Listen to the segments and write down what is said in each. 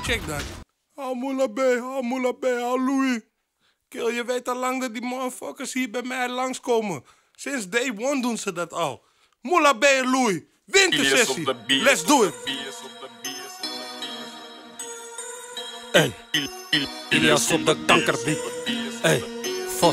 check dat. Moula B, Louis. Kill, je weet al lang dat die motherfuckers hier bij mij langskomen. Sinds day one doen ze dat al. Moula B en Louis, wintersessie. Let's do it. Ey, Ilias op de kankerbeat. Ey, Vos,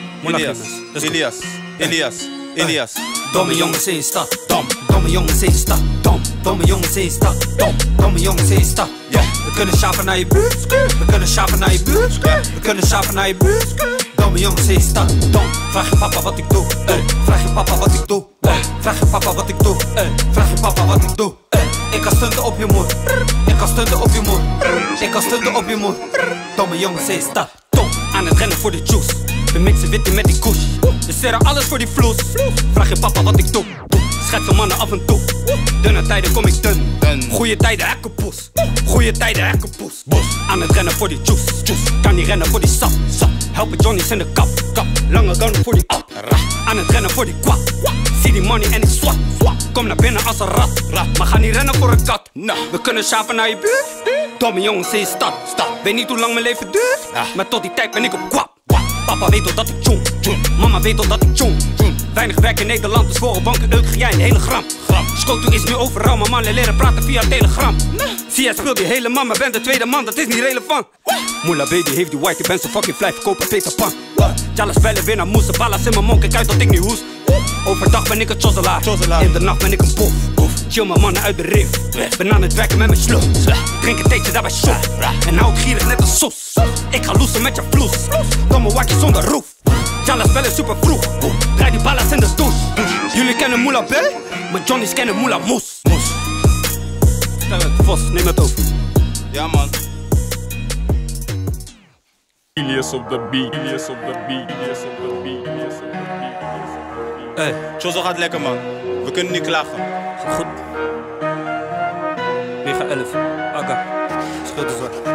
Ilias. Domme jongens in stad, domme jongens in stad, domme jongens in stad, domme jongens in stad. We kunnen schaven naar je buurt, we kunnen schaven naar je buurt, we kunnen schaven naar je buurt. Domme jongens in stad, vraag je papa wat ik doe, vraag je papa wat ik doe, vraag je papa wat ik doe, vraag je papa wat ik doe. Ik kan stunten op je moed, ik kan stunten op je moed, ik kan stunten op je moed. Domme jongens in stad, aan het rennen voor de juice. We mixen witte met die koes. We sterren alles voor die vloes. Vraag je papa wat ik doe. Schet zo'n mannen af en toe. Dunne tijden kom ik dun. Goeie tijden hekkenpoes. Goeie tijden hekkenpoes. Aan het rennen voor die juice. Kan niet rennen voor die sap. Helpen Johnny's in de kap. Lange gun voor die ap. Aan het rennen voor die kwap. Zie die money en ik swat. Kom naar binnen als een rat. Maar ga niet rennen voor een kat. We kunnen schaven naar je buurt. Domme jongens in stad. Weet niet hoe lang mijn leven duurt. Maar tot die tijd ben ik op kwap. Papa weet al dat ik tjoen. Mama weet al dat ik tjoen. Weinig werk in Nederland, dus voor een banken euk jij een hele gram. Skoto is nu overal, maar mannen leren praten via telegram. Zie jij speelt die hele man, maar bent de tweede man, dat is niet relevant. Moula baby heeft die white, ik ben zo fucking fly, verkopen Peter Pan. Jalla spellen weer naar moes, de ballas in mijn mond, kijk uit dat ik niet hoes. Overdag ben ik een chozzelaar, in de nacht ben ik een boef. Chill mijn mannen uit de rif, ben aan het werken met mijn slof. Drink een theetje daarbij shot, en hou het gierig net als sos. Ik ga loesen met je vloes, domme wakjes zonder roef. Jalla spellen super vroeg, draai die ballas in de douche. Jullie kennen Moula B, maar Johnny's kennen Moula Moes. Stel het, Vos, neem het over. Ja man. Ilias op de beat, Ilias op de beat, Ilias op de beat, Ilias op de beat. Hey, Chozo gaat lekker man. We kunnen niet klagen. goed. 9-11, Aga, schud de zwart.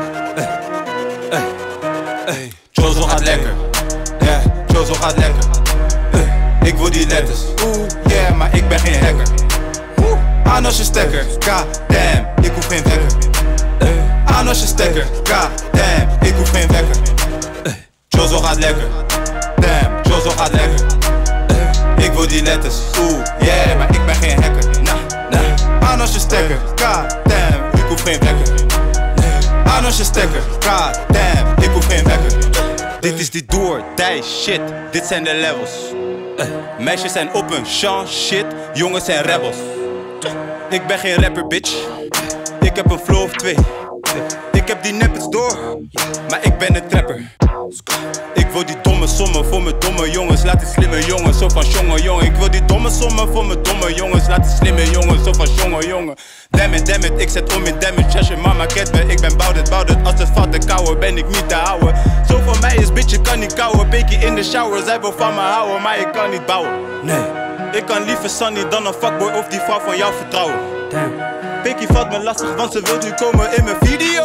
Hey. Chozo gaat lekker. Yeah, Chozo gaat lekker. Ik wil die letters. Yeah, maar ik ben geen hacker. Aan als je stekker. Damn, ik hoef geen wekker. Aan als je stekker. Damn, ik hoef geen wekker. Chozo gaat lekker. Damn, Chozo gaat lekker. Ik wil die letters. Yeah, maar ik ben geen hacker. Aan als je stekker. Damn, ik hoef geen wekker. Aan als je stekker. Damn, ik hoef geen wekker. Dit is die door, die shit, dit zijn de levels. Meisjes zijn op hun Sean shit, jongens zijn rebels. Ik ben geen rapper bitch, ik heb een flow of 2. Ik heb die neppets door, maar ik ben een trapper. Ik wil die domme sommen voor mijn domme jongens, laat die slimme jongens zo van jongen. Ik wil die domme sommen voor mijn domme jongens, laat die slimme jongens zo van jongen. Damn it, ik zet om in damage als je mama kent me. Ik ben bout it, als het valt te kouwen ben ik niet te houden. Zo van mij is bitch, je kan niet kouwen. Bekie in de shower, zij wil van me houden, maar ik kan niet bouwen. Nee, ik kan liever Sunny dan een fuckboy of die vrouw van jou vertrouwen. Bekie valt me lastig, want ze wil nu komen in mijn video.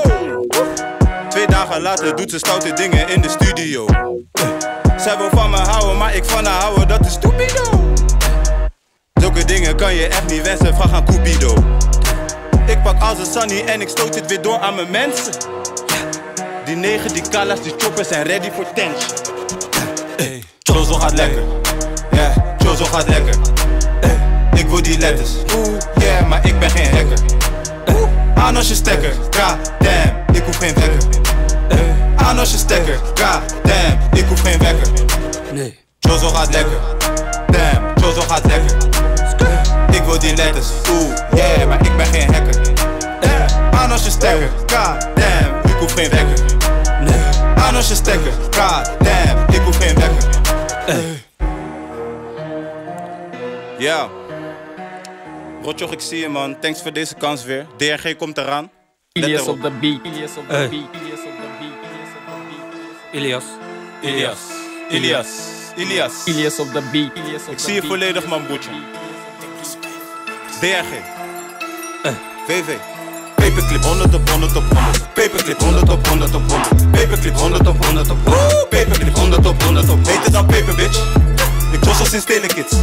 2 dagen later doet ze stoute dingen in de studio. Zij wil van me houden, maar ik van haar houden, dat is stupido. Zulke dingen kan je echt niet wensen, vraag aan Cupido. Ik pak als een Sunny en ik stoot dit weer door aan mijn mensen. Die 9, die kalas, die choppers zijn ready for tension. Chozo gaat lekker. Yeah, Chozo gaat lekker. Ik wil die letters. Yeah, maar ik ben geen hacker. Aan als je stekker. Damn, ik hoef geen wekker. Aan als je stekker. Damn, ik hoef geen wekker. nee. Chozo gaat lekker. Damn, Chozo gaat lekker. Ik wil die letters. Yeah, maar ik ben geen hacker. Aan als je stekker. Damn, ik hoef geen wekker. Aan als je stekker. Damn, ik hoef geen wekker. Ja. Rotjoch, ik zie je man. Thanks voor deze kans weer. DRG komt eraan. Ilias op de beat, Ilias op de Hey. beat, Ilias op de beat, Ilias op de beat. Ilias, Ilias op de beat, Ilias op de beat. Ik zie je volledig man, broertje. DRG. VV. Paperclip 100 op 100 op 100. Paperclip 100 op 100 op 100. Paperclip 100 op 100 op 100. Paperclip 100 op 100 op. Beter dan paper bitch. Ik was al sinds Telekids.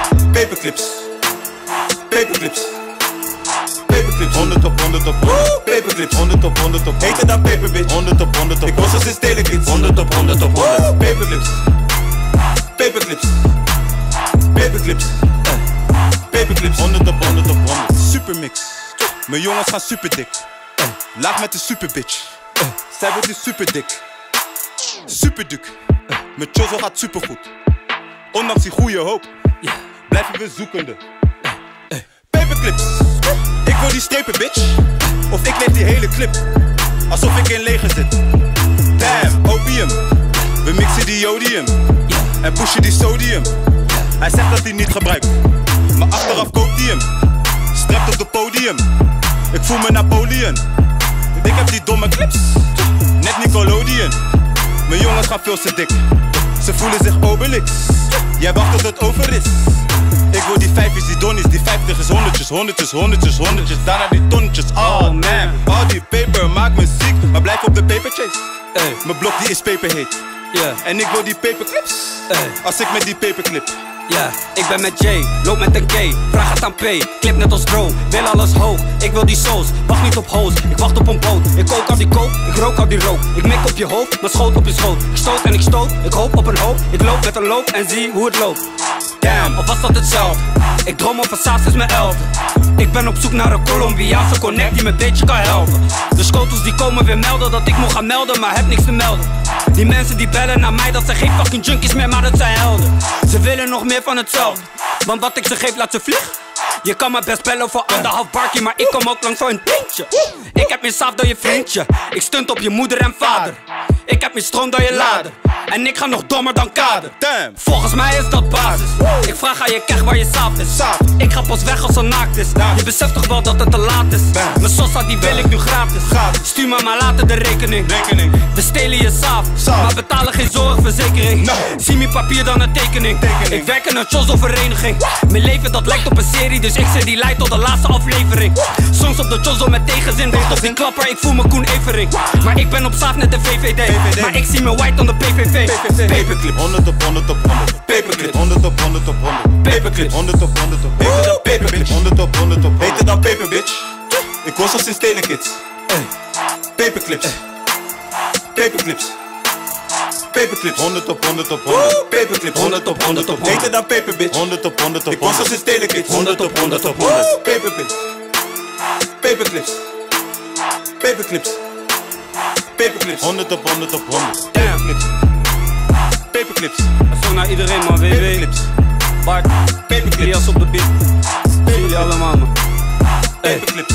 Paperclips. Paperclips. Paperclips 100 op 100 op 100. Paperclips, 100 op 100 op 100. Heter dan paper bitch, 100 op 100 op 100. Ik was al sinds telekids, 100 op 100 op 100. Paperclips, paperclips, paperclips, paperclips, 100 op 100 op 100. Supermix, mijn jongens gaan superdik. Laag met de superbitch, zij wordt nu superdik. Superduk, mijn chozo gaat supergoed. Ondanks die goede hoop, blijven we zoekende. Paperclips, ik wil die strepen bitch. Of ik leef die hele clip, alsof ik in leger zit. Damn, opium, we mixen die jodium en pushen die sodium. Hij zegt dat hij niet gebruikt, maar achteraf koopt hij hem. Strapt op de podium, ik voel me Napoleon. Ik heb die domme clips, net Nickelodeon. Mijn jongens gaan veel te dik, ze voelen zich Obelix. Jij wacht tot het over is. Ik wil die vijfjes, die donnies, die 50's, honderdjes, honderdjes, honderdjes, honderdjes. Daarna die tonnetjes, oh man. Al die paper maakt me ziek, maar blijf op de paper chase. Mijn blok die is peperheet, en ik wil die paperclips, als ik met die paperclip. Ja, ik ben met J, loop met een K, vraag het aan P, clip net als Dro, wil alles hoog, ik wil die sauce, wacht niet op hoos, ik wacht op een boot, ik kook al die kook, ik rook al die rook, ik mik op je hoofd, maar schoot op je schoot, ik stoot en ik stoot, ik hoop op een hoop, ik loop met een loop en zie hoe het loopt. Damn, of was dat hetzelfde? Ik droom over saaf sinds mijn 11e. Ik ben op zoek naar een Colombiaanse connect die me een beetje kan helpen. De schotels die komen weer melden dat ik moet gaan melden, maar heb niks te melden. Die mensen die bellen naar mij, dat zijn geen fucking junkies meer, maar dat zijn helden. Ze willen nog meer van hetzelfde, want wat ik ze geef laat ze vliegen. Je kan me best bellen voor anderhalf barkie, maar ik kom ook langs voor een tientje. Ik heb meer saaf dan je vriendje, ik stunt op je moeder en vader. Ik heb meer stroom dan je lader, en ik ga nog dommer dan kader. Damn. Volgens mij is dat basis. Ik vraag aan je kech waar je saaf is. Ik ga pas weg als ze naakt is. Je beseft toch wel dat het te laat is. Mijn sosa die wil ik nu gratis. Stuur me maar later de rekening. We stelen je saaf, maar betalen geen zorgverzekering. Zie me papier dan een tekening. Ik werk in een chozo vereniging. Mijn leven dat lijkt op een serie, dus ik zet die leidt tot de laatste aflevering. Soms op de chozo met tegenzin, wacht op die klapper, ik voel me Koen Evering. Maar ik ben op saaf net de VVD, maar ik zie me white on de PVV. Paperclip, 100 op 100 op 100. Paperclip, 100 op 100 op 100. Paperclip, 100 op 100 op 100. Beter dan paper bitch, 100 op 100 op 100. Beter dan paper bitch, ik was al sinds telekids. Paperclips, paperclips, paperclips, 100 op 100 op 100. Paperclips, 100 op 100 op 100. Beter dan paper bitch, 100 op 100 op 100. Ik was al sinds telekids. 100 op 100 op 100. Paperclips, paperclips, paperclips, paperclips, 100 op 100 op 100. Paperclips, paperclips, Zo naar iedereen man, WW, paperclips, Bart, paperclips, Elias op de beat. Zie jullie allemaal man. paperclips.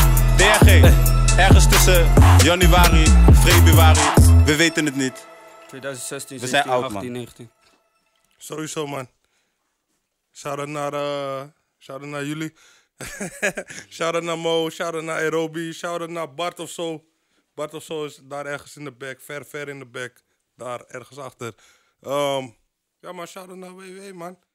DRG, ergens tussen januari, februari, we weten het niet. 2016, We zijn 17, oud, 18, man. 19. Sowieso, man. Shout-out naar jullie. Shout-out naar Mo, shout-out naar Aerobi, shout-out naar Bart of zo. Bart of zo is daar ergens in de back, ver in de back. Daar, ergens achter. Ja, maar shout-out naar WW, man.